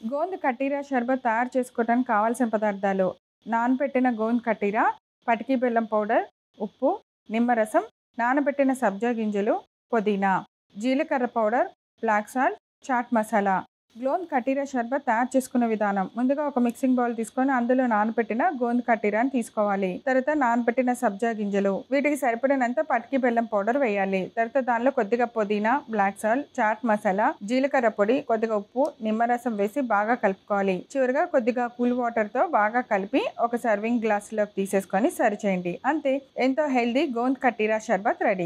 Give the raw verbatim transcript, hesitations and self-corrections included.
గోంద్ కటీరా షర్బత్ తయారు చేసుకోవడానికి కావాల్సిన పదార్థాలు: నానబెట్టిన గోంద్ కటీరా, పటికి బెల్లం పౌడర్, ఉప్పు, నిమ్మరసం, నానబెట్టిన సబ్జా గింజలు, పుదీనా, జీలకర్ర powder, black salt, chaat masala. Gond katira sharbat తయారు చేసుకునే విధానం: ముందుగా ఒక మిక్సింగ్ బౌల్ తీసుకొని అందులో నానబెట్టిన గోంద్ కటీరాని తీసుకోవాలి. తర్వాత నానబెట్టిన సబ్జా గింజలు, వీటికి సరిపడినంత పటికి బెల్లం పౌడర్ వేయాలి. తర్వాత దానిలో కొద్దిగా పుదీనా, బ్లాక్ సాల్ట్, చాట్ మసాలా, జీలకర్ర పొడి, కొద్దిగా ఉప్పు, నిమ్మరసం వేసి బాగా కలుపుకోవాలి. చివరిగా కొద్దిగా కూల్ వాటర్తో బాగా కలిపి ఒక సర్వింగ్ గ్లాసులోకి తీసేసుకొని సర్వ్ చేయండి. అంతే, ఎంతో హెల్దీ గోంద్ కటీరా షర్బత్ రెడీ.